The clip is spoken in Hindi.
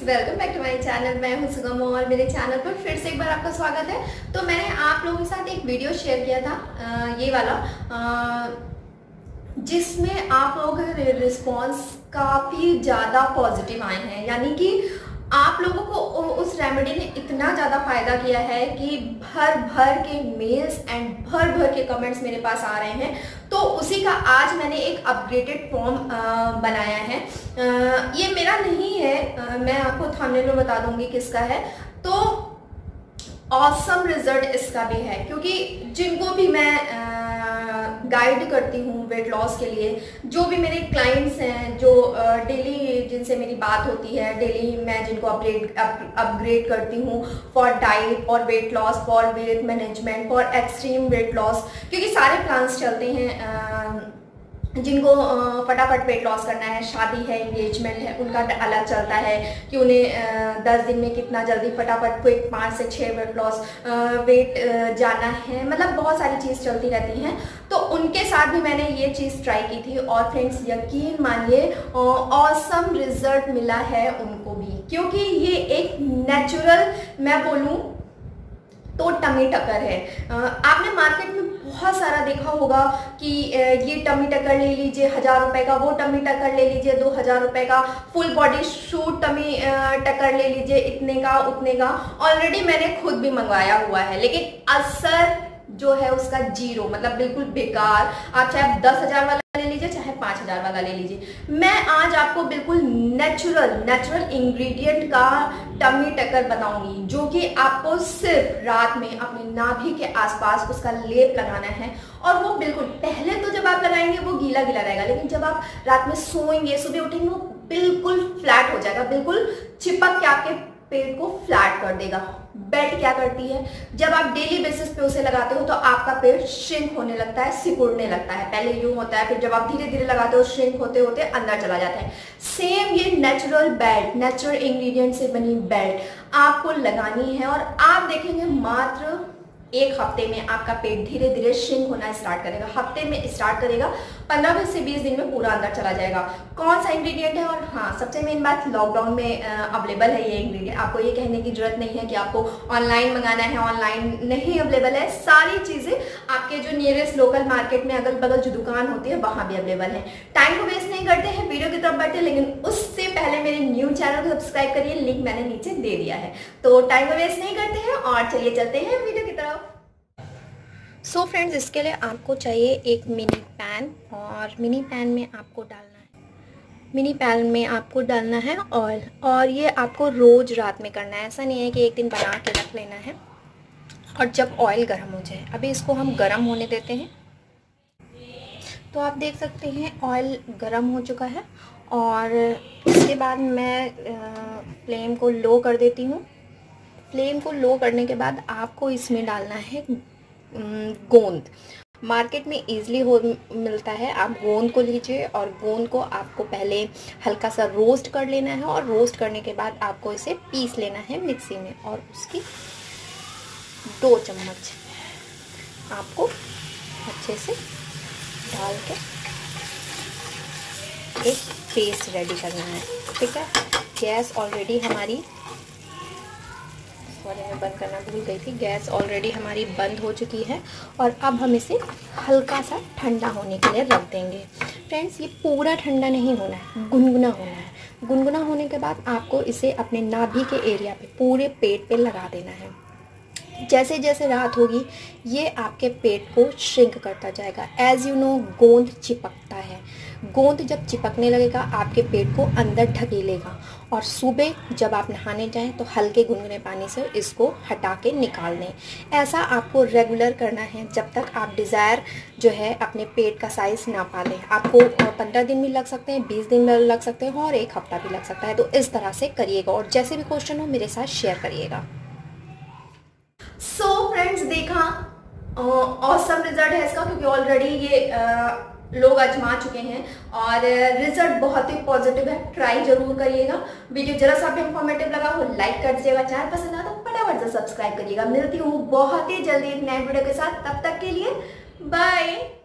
Friends, welcome back to my channel. मैं हूं सुगम और मेरे चैनल पर फिर से एक बार आपका स्वागत है। तो मैंने आप लोगों के साथ एक वीडियो शेयर किया था ये वाला, जिसमें आप लोगों के रिस्पॉन्स काफ़ी ज़्यादा पॉजिटिव आए हैं। यानी कि आप लोगों को उस रेमेडी ने इतना ज़्यादा फायदा किया है कि भर भर के मेल्स एंड भर भर के कमेंट्स मेरे पास आ रहे हैं। तो उसी का आज मैंने एक अपग्रेडेड फॉर्म बनाया है। ये मेरा नहीं है, मैं आपको थंबनेल में बता दूंगी किसका है। तो ऑसम रिजल्ट इसका भी है, क्योंकि जिनको भी मैं गाइड करती हूँ वेट लॉस के लिए, जो भी मेरे क्लाइंट्स हैं, जो डेली जिनसे मेरी बात होती है, डेली मैं जिनको अपग्रेड करती हूँ फॉर डाइट और weight loss, for weight management, for extreme weight loss, क्योंकि सारे प्लान्स चलते हैं। जिनको फटाफट वेट लॉस करना है, शादी है, एंगेजमेंट है, उनका अलग चलता है कि उन्हें 10 दिन में कितना जल्दी फटाफट क्विक 5 से 6 वेट लॉस वेट जाना है। मतलब बहुत सारी चीज़ चलती रहती हैं। तो उनके साथ भी मैंने ये चीज़ ट्राई की थी और फ्रेंड्स यकीन मानिए ऑसम रिजल्ट मिला है उनको भी, क्योंकि ये एक नेचुरल, मैं बोलूँ तो टमी टकर है। आपने मार्केट में बहुत सारा देखा होगा कि ये टमी टकर ले लीजिए 1000 रुपए का, वो टमी टकर ले लीजिए 2000 रुपए का, full body suit tummy tucker ले लीजिए इतने का उतने का। ऑलरेडी मैंने खुद भी मंगवाया हुआ है, लेकिन असर जो है उसका जीरो, मतलब बिल्कुल बेकार। आप चाहे 10,000 वाला ले लीजिए, चाहे 5000 वाला ले लीजिए। मैं आज आपको बिल्कुल नेचुरल इंग्रेडिएंट का टमी टकर बताऊंगी, जो कि आपको सिर्फ रात में अपने नाभि के आसपास उसका लेप लगाना है। और वो बिल्कुल पहले तो जब आप लगाएंगे वो गीला गीला रहेगा, लेकिन जब आप रात में सोएंगे, सुबह उठेंगे, वो बिल्कुल फ्लैट हो जाएगा, बिल्कुल चिपक के आपके पेट को फ्लैट कर देगा। बेल्ट क्या करती है, जब आप डेली बेसिस पे उसे लगाते हो तो आपका पेट श्रिंक होने लगता है, सिकुड़ने लगता है। पहले यूं होता है, फिर जब आप धीरे धीरे लगाते हो श्रिंक होते होते अंदर चला जाता है। सेम ये नेचुरल बेल्ट, नेचुरल इंग्रेडिएंट से बनी बेल्ट आपको लगानी है और आप देखेंगे मात्र 1 हफ्ते में आपका पेट धीरे धीरे श्रिंक होना स्टार्ट करेगा। हफ्ते में स्टार्ट करेगा, 15 से 20 दिन में पूरा अंदर चला जाएगा। कौन सा इंग्रेडिएंट है, और हाँ सबसे मेन बात, लॉकडाउन में अवेलेबल है ये इंग्रेडिएंट। आपको ये कहने की जरूरत नहीं है कि आपको ऑनलाइन मंगाना है, ऑनलाइन नहीं अवेलेबल है। सारी चीज़ें आपके जो नियरेस्ट लोकल मार्केट में अगल बगल जो दुकान होती है वहाँ भी अवेलेबल है। टाइम को वेस्ट नहीं करते हैं, वीडियो की तरफ बढ़ते हैं, लेकिन उससे पहले मेरे न्यू चैनल को सब्सक्राइब करिए, लिंक मैंने नीचे दे दिया है। तो टाइम को वेस्ट नहीं करते हैं और चलिए चलते हैं वीडियो की तरफ। सो फ्रेंड्स, इसके लिए आपको चाहिए एक मिनी पैन, और मिनी पैन में आपको डालना है ऑयल। और ये आपको रोज़ रात में करना है, ऐसा नहीं है कि एक दिन बना के रख लेना है। और जब ऑयल गर्म हो जाए, अभी इसको हम गर्म होने देते हैं। तो आप देख सकते हैं ऑयल गर्म हो चुका है, और इसके बाद मैं फ्लेम को लो कर देती हूँ। फ्लेम को लो करने के बाद आपको इसमें डालना है गोंद। मार्केट में ईजिली मिलता है, आप गोंद को लीजिए और गोंद को आपको पहले हल्का सा रोस्ट कर लेना है, और रोस्ट करने के बाद आपको इसे पीस लेना है मिक्सी में, और उसकी 2 चम्मच आपको अच्छे से डाल के एक पेस्ट रेडी करना है। ठीक है, गैस ऑलरेडी हमारी, मैं बंद करना भूल गई थी, गैस ऑलरेडी हमारी बंद हो चुकी है। और अब हम इसे हल्का सा ठंडा होने के लिए रख देंगे। फ्रेंड्स, ये पूरा ठंडा नहीं होना है, गुनगुना होना है। गुनगुना होने के बाद आपको इसे अपने नाभि के एरिया पे, पूरे पेट पे लगा देना है। जैसे जैसे रात होगी ये आपके पेट को श्रिंक करता जाएगा। एज यू नो, गोंद चिपकता है। गोंद जब चिपकने लगेगा आपके पेट को अंदर ढकेलेगा, और सुबह जब आप नहाने जाएं तो हल्के गुनगुने पानी से इसको हटा के निकाल दें। ऐसा आपको रेगुलर करना है जब तक आप डिज़ायर जो है अपने पेट का साइज़ ना पा लें। आपको 15 दिन भी लग सकते हैं, 20 दिन भी लग सकते हैं, और 1 हफ्ता भी लग सकता है। तो इस तरह से करिएगा, और जैसे भी क्वेश्चन हो मेरे साथ शेयर करिएगा। सो फ्रेंड्स, देखा ऑसम रिजल्ट है इसका, क्योंकि ऑलरेडी ये लोग आजमा चुके हैं और रिजल्ट बहुत ही पॉजिटिव है। ट्राई जरूर करिएगा। वीडियो जरा सा भी इंफॉर्मेटिव लगा हो लाइक कर दीजिएगा, चैनल पसंद आया तो फटाफट से सब्सक्राइब करिएगा। मिलती हूँ बहुत ही जल्दी एक नए वीडियो के साथ, तब तक के लिए बाय।